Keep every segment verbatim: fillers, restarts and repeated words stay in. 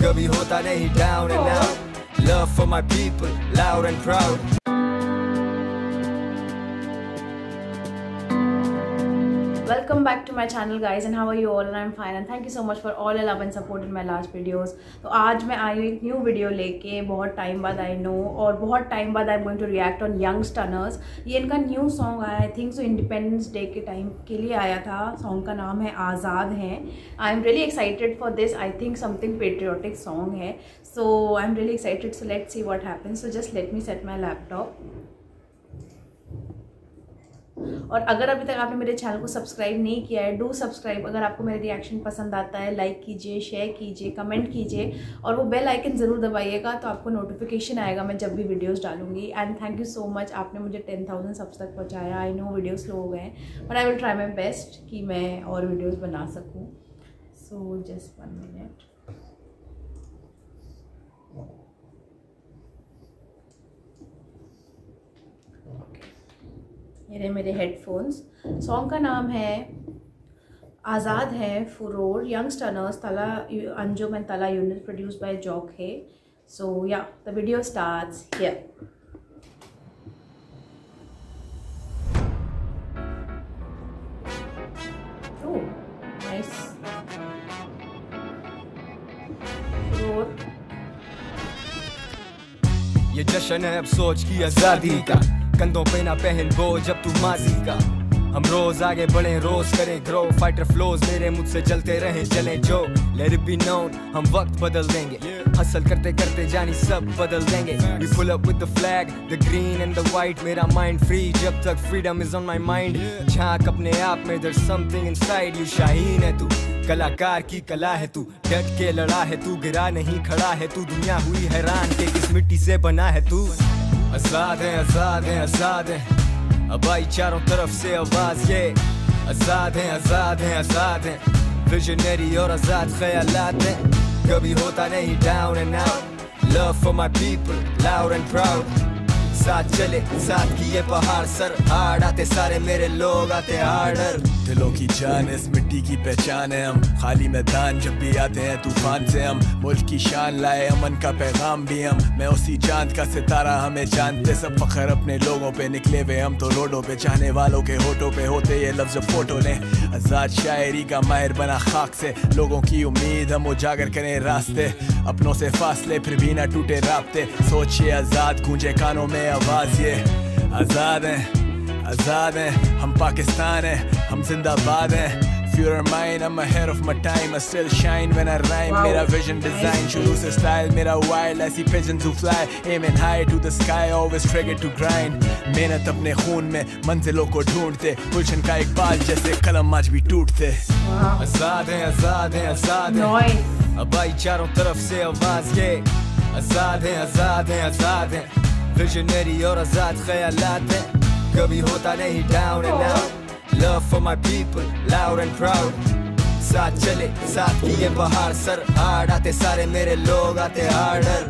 कभी होता नहीं down and out. Love for my people, loud and proud. Welcome back to my channel guys, and how are you all? And I'm fine, and thank you so much for all your love and support in my last videos. तो आज मैं आई हूँ एक new video लेके, बहुत time बाद I know, और बहुत टाइम बाद I am going to react on Young Stunners. ये इनका न्यू सॉन्ग आया, I think so Independence Day के टाइम के लिए आया था. सॉन्ग का नाम है आज़ाद हैं. I am really excited for this. I think something patriotic song है, so I am really excited. So let's see what happens. So just let me set my laptop. और अगर अभी तक आपने मेरे चैनल को सब्सक्राइब नहीं किया है, डू सब्सक्राइब. अगर आपको मेरे रिएक्शन पसंद आता है, लाइक कीजिए, शेयर कीजिए, कमेंट कीजिए, और वो बेल आइकन ज़रूर दबाइएगा, तो आपको नोटिफिकेशन आएगा मैं जब भी वीडियोस डालूंगी. And thank you so much, आपने मुझे टेन थाउजेंड सब्स तक पहुंचाया. आई नो वीडियो स्लो हो गए हैं, but I will try my best कि मैं और वीडियोज़ बना सकूँ. So just one minute. ये मेरे हेडफोन्स. सॉन्ग का नाम है आज़ाद है, फुरोर, Young Stunners, Talha Anjum and Talha Yunus, produced by Jokhay है. So yeah the video starts here. Oh nice. फुरोर. ये जश्न है अब सोच की आजादी का, कंधों पे ना पहन बोझ अब तू माजी का. हम रोज आगे बढ़े, रोज करें ग्रो, फाइटर फ्लोज मेरे मुझसे चलते रहे, चले जो. लेट इट बी नोन, हम वक्त बदल देंगे, हसल करते करते जानी सब बदल देंगे. We pull up with the flag, the green and the white. मेरा माइंड फ्री जब तक freedom is on my mind. झांक अपने आप में, देयर समथिंग इनसाइड यू. शाहीन है तू, कलाकार की कला है तू, डट के लड़ा है तू, गिरा नहीं खड़ा है तू. दुनिया हुई हैरान के किस मिट्टी से बना है तू. आजाद है आजाद है आजाद है, अब आई चारों तरफ से आवाज ये. आजाद है आजाद है आजाद है, विजनरी और आजाद ख्यालात है. कभी होता नहीं down and out. Love for my people, loud and proud. साथ चले साथ किए पहाड़ सर, हार्ड आते सारे मेरे लोग आते हार्डर. दिलों की जान इस मिट्टी की पहचान है हम, खाली मैदान जब भी आते हैं तूफान से हम. मुल्क की शान लाए, अमन का पैगाम भी हम. मैं उसी चांद का सितारा, हमें जानते सब फख्र अपने लोगों पे. निकले हुए हम तो रोडों पे, चाहने वालों के होठों पे होते ये लफ्ज फोटो ने. आजाद शायरी का माहिर बना खाक से, लोगों की उम्मीद हम उजागर करें रास्ते. अपनों से फासले फिर भी ना टूटे राब्ते, सोचिए आजाद गूंजे कानों में आवाज ये. आजाद हैं आजाद हैं हम, पाकिस्तान है हम, जिंदाबाद हैं. If you're mine, I'm ahead of my time. I still shine when I rhyme. Wow. मेरा vision design, शुरू से style मेरा wild. ऐसी pigeons who fly, aiming high to the sky, always triggered to grind. मेहनत अपने खून में मंजिलों को ढूंढते, गुलशन का एक बाल जैसे कलम आज भी टूटते. आजाद हैं आजाद हैं आजाद हैं, अब आई चारों तरफ से आवाज ये. आजाद हैं आजाद हैं आजाद हैं, विजनरी और आजाद ख्यालात हैं. कभी होता नहीं down and out. Love for my people, loud and proud. साथ चले साथ किए पहाड़ सर, हार्ड आते सारे मेरे लोग आते हार्डर.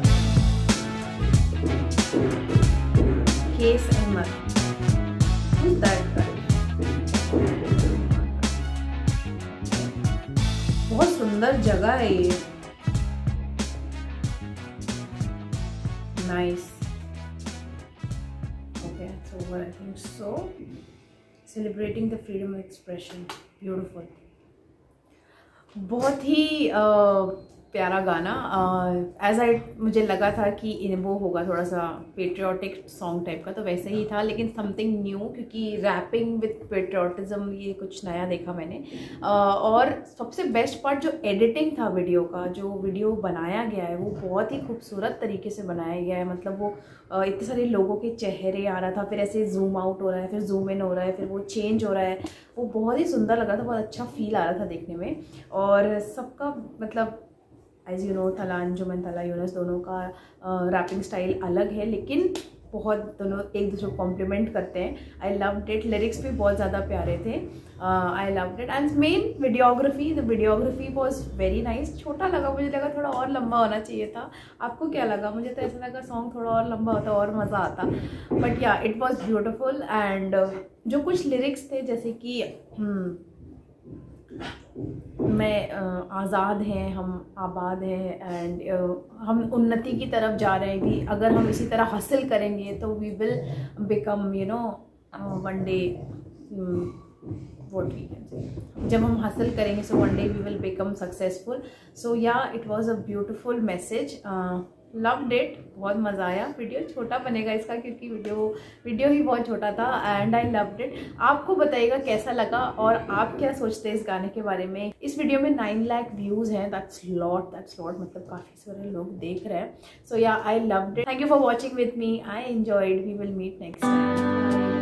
केस अहमद. Who's that guy? बहुत सुंदर जगह है ये. Nice. Okay, it's over I think so. Celebrating the freedom of expression. Beautiful. बहुत ही uh, प्यारा गाना. एज uh, आई मुझे लगा था कि वो होगा थोड़ा सा पेट्रियोटिक सॉन्ग टाइप का, तो वैसे ही था, लेकिन समथिंग न्यू, क्योंकि रैपिंग विद पेट्रियोटिज्म ये कुछ नया देखा मैंने. uh, और सबसे बेस्ट पार्ट जो एडिटिंग था वीडियो का, जो वीडियो बनाया गया है वो बहुत ही खूबसूरत तरीके से बनाया गया है. मतलब वो uh, इतने सारे लोगों के चेहरे आ रहा था, फिर ऐसे जूम आउट हो रहा है, फिर जूम इन हो रहा है, फिर वो चेंज हो रहा है. वो बहुत ही सुंदर लग रहा था, बहुत अच्छा फील आ रहा था देखने में. और सबका मतलब एज यू नो, तला अंजुम एंड तला यूनिस दोनों का रैपिंग स्टाइल अलग है, लेकिन बहुत दोनों एक दूसरे को कॉम्प्लीमेंट करते हैं. आई लव्ड इट. लिरिक्स भी बहुत ज़्यादा प्यारे थे. I loved it. And main videography, the videography was very nice. छोटा लगा, मुझे लगा थोड़ा और लंबा होना चाहिए था. आपको क्या लगा? मुझे तो ऐसा लगा सॉन्ग थोड़ा और लंबा होता और मज़ा आता. बट या इट वॉज ब्यूटिफुल. एंड जो कुछ लिरिक्स थे, जैसे कि मैं आज़ाद हैं, हम आबाद हैं एंड हम उन्नति की तरफ जा रहे हैं कि अगर हम इसी तरह हासिल करेंगे तो we will become you know one day what we can say, जब हम हासिल करेंगे so one day we will become successful. So yeah it was a beautiful message. Loved it. बहुत मज़ा आया. वीडियो छोटा बनेगा इसका क्योंकि वीडियो वीडियो ही बहुत छोटा था एंड आई लव्ड इट. आपको बताइएगा कैसा लगा और आप क्या सोचते हैं इस गाने के बारे में. इस वीडियो में नाइन लाख व्यूज़ हैं. दैट्स लॉट दैट्स लॉट मतलब काफ़ी सारे लोग देख रहे हैं. So yeah I loved it. Thank you for watching with me. I enjoyed. We will meet next time.